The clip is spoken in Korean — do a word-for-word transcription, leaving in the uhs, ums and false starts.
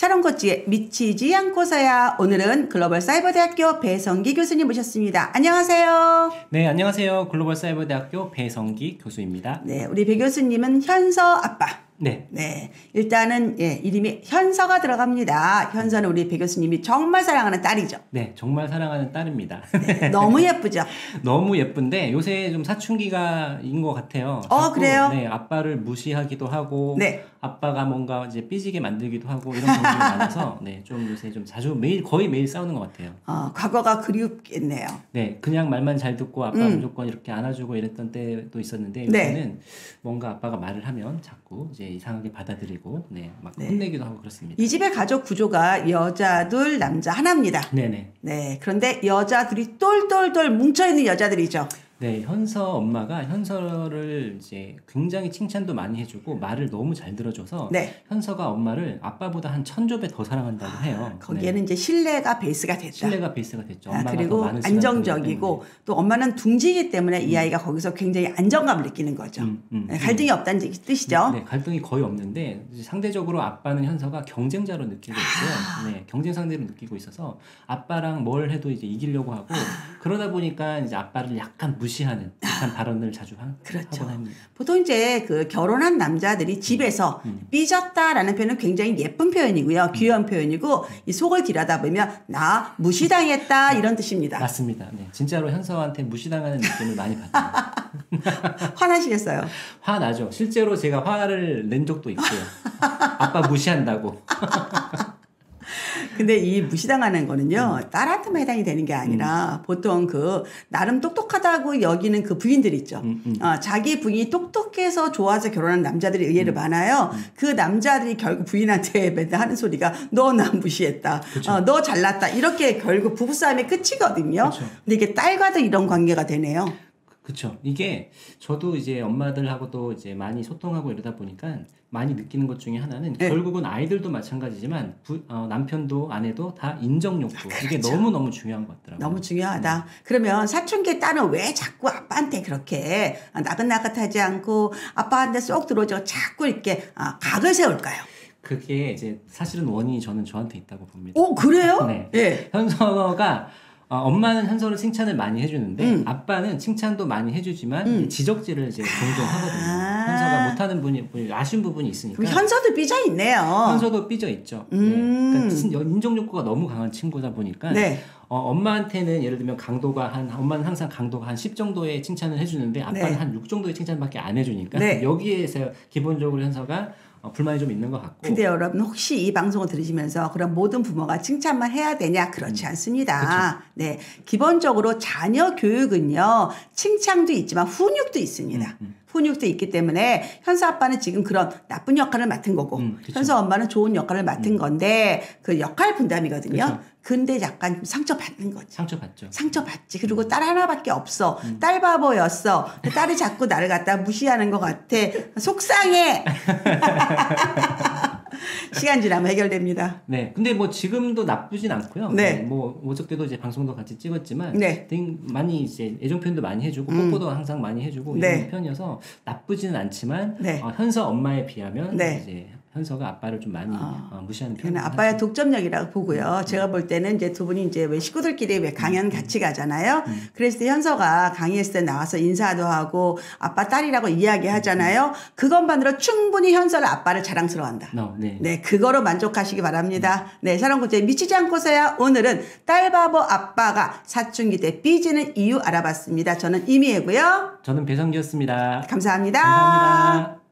샤론코치의 미치지 않고서야. 오늘은 글로벌사이버대학교 배성기 교수님 모셨습니다. 안녕하세요. 네, 안녕하세요. 글로벌사이버대학교 배성기 교수입니다. 네, 우리 배 교수님은 현서 아빠. 네. 네. 일단은, 예, 이름이 현서가 들어갑니다. 현서는 우리 배 교수님이 정말 사랑하는 딸이죠. 네, 정말 사랑하는 딸입니다. 네, 너무 예쁘죠? 너무 예쁜데 요새 좀 사춘기가인 것 같아요. 어, 그래요? 네, 아빠를 무시하기도 하고, 네. 아빠가 뭔가 이제 삐지게 만들기도 하고 이런 경우가 많아서, 네, 좀 요새 좀 자주 매일, 거의 매일 싸우는 것 같아요. 어, 과거가 그리웠겠네요. 네, 그냥 말만 잘 듣고 아빠 음. 무조건 이렇게 안아주고 이랬던 때도 있었는데, 네. 요새는 뭔가 아빠가 말을 하면 자꾸 이제 이상하게 받아들이고, 네, 막 네. 혼내기도 하고 그렇습니다. 이 집의 가족 구조가 여자 둘, 남자 하나입니다. 네네. 네. 그런데 여자들이 똘똘똘 뭉쳐있는 여자들이죠. 네, 현서 엄마가 현서를 이제 굉장히 칭찬도 많이 해주고 말을 너무 잘 들어줘서 네. 현서가 엄마를 아빠보다 한 천조 배 더 사랑한다고 해요. 거기에는 네. 이제 신뢰가 베이스가 됐다. 신뢰가 베이스가 됐죠. 아, 엄마가 더 그리고 많은 시간을 안정적이고 보내기 또 엄마는 둥지이기 때문에 음. 이 아이가 거기서 굉장히 안정감을 느끼는 거죠. 음, 음, 네, 갈등이 음. 없다는 뜻이죠. 네, 갈등이 거의 없는데 상대적으로 아빠는 현서가 경쟁자로 느끼고 있고요. 네, 경쟁 상대로 느끼고 있어서 아빠랑 뭘 해도 이제 이기려고 하고 그러다 보니까 이제 아빠를 약간 무시하는 듯한 발언을 자주 하, 그렇죠. 하곤 합니다. 보통 이제 그 결혼한 남자들이 집에서 음. 삐졌다라는 표현은 굉장히 예쁜 표현이고요. 귀여운 표현이고 이 속을 들여다보면 나 무시당했다 이런 뜻입니다. 맞습니다. 네, 진짜로 현서한테 무시당하는 느낌을 많이 받아요. 화나시겠어요? 화나죠. 실제로 제가 화를 낸 적도 있고요. 아빠 무시한다고. 근데 이 무시당하는 거는요, 음. 딸한테만 해당이 되는 게 아니라 음. 보통 그 나름 똑똑하다고 여기는 그 부인들 있죠. 음, 음. 어, 자기 부인이 똑똑해서 좋아서 결혼한 남자들이 의외로 음. 많아요. 음. 그 남자들이 결국 부인한테 맨날 하는 소리가 너 나 무시했다. 어, 너 잘났다. 이렇게 결국 부부싸움의 끝이거든요. 그쵸. 근데 이게 딸과도 이런 관계가 되네요. 그렇죠. 이게 저도 이제 엄마들하고도 이제 많이 소통하고 이러다 보니까 많이 느끼는 것 중에 하나는 네. 결국은 아이들도 마찬가지지만 부, 어, 남편도 아내도 다 인정 욕구. 아, 그렇죠. 이게 너무너무 중요한 것 같더라고요. 너무 중요하다. 네. 그러면 사춘기 딸은 왜 자꾸 아빠한테 그렇게 나긋나긋하지 않고 아빠한테 쏙 들어오죠. 자꾸 이렇게 아, 각을 세울까요? 그게 이제 사실은 원인이 저는 저한테 있다고 봅니다. 오, 그래요? 네. 네. 현서가 어, 엄마는 현서를 칭찬을 많이 해주는데 음. 아빠는 칭찬도 많이 해주지만 음. 지적질을 이제 종종 하거든요. 아. 현서가 못하는 분이 아쉬운 부분이 있으니까. 그럼 현서도 삐져 있네요. 현서도 삐져 있죠. 음. 네. 그러니까 인정 욕구가 너무 강한 친구다 보니까 네. 어, 엄마한테는 예를 들면 강도가 한 엄마는 항상 강도가 한 십 정도의 칭찬을 해주는데 아빠는 네. 한 육 정도의 칭찬밖에 안 해주니까 네. 여기에서 기본적으로 현서가 어, 불만이 좀 있는 것 같고. 근데 여러분 혹시 이 방송을 들으시면서 그럼 모든 부모가 칭찬만 해야 되냐? 그렇지 음. 않습니다. 그쵸. 네, 기본적으로 자녀 교육은요 칭찬도 있지만 훈육도 있습니다. 음, 음. 훈육도 있기 때문에 현서 아빠는 지금 그런 나쁜 역할을 맡은 거고 음, 현서 엄마는 좋은 역할을 맡은 음. 건데 그 역할 분담이거든요. 그쵸. 근데 약간 상처받는 거지. 상처받죠. 상처받지. 그리고 딸 하나밖에 없어. 음. 딸 바보였어. 딸이 자꾸 나를 갖다 무시하는 것 같아. 속상해. 시간 지나면 해결됩니다. 네. 근데 뭐 지금도 나쁘진 않고요. 네. 네. 뭐 어저께도 이제 방송도 같이 찍었지만 네. 되게 많이 이제 애정 표현도 많이 해주고 음. 뽀뽀도 항상 많이 해주고 네. 이런 편이어서 나쁘지는 않지만 네. 어, 현서 엄마에 비하면 네. 이제 현서가 아빠를 좀 많이 어. 어, 무시하는 그냥 편이에요. 아빠의 독점력이라고 보고요. 제가 볼 때는 이제 두 분이 이제 왜 식구들끼리 왜 강연 같이 가잖아요. 음. 그랬을 때 현서가 강의했을 때 나와서 인사도 하고 아빠 딸이라고 이야기하잖아요. 그것만으로 충분히 현서를 아빠를 자랑스러워한다. No, 네. 네, 그거로 만족하시기 바랍니다. 네, 샤론코치에 미치지 않고서야 오늘은 딸바보 아빠가 사춘기 때 삐지는 이유 알아봤습니다. 저는 이미애고요. 저는 배성기였습니다. 감사합니다. 감사합니다.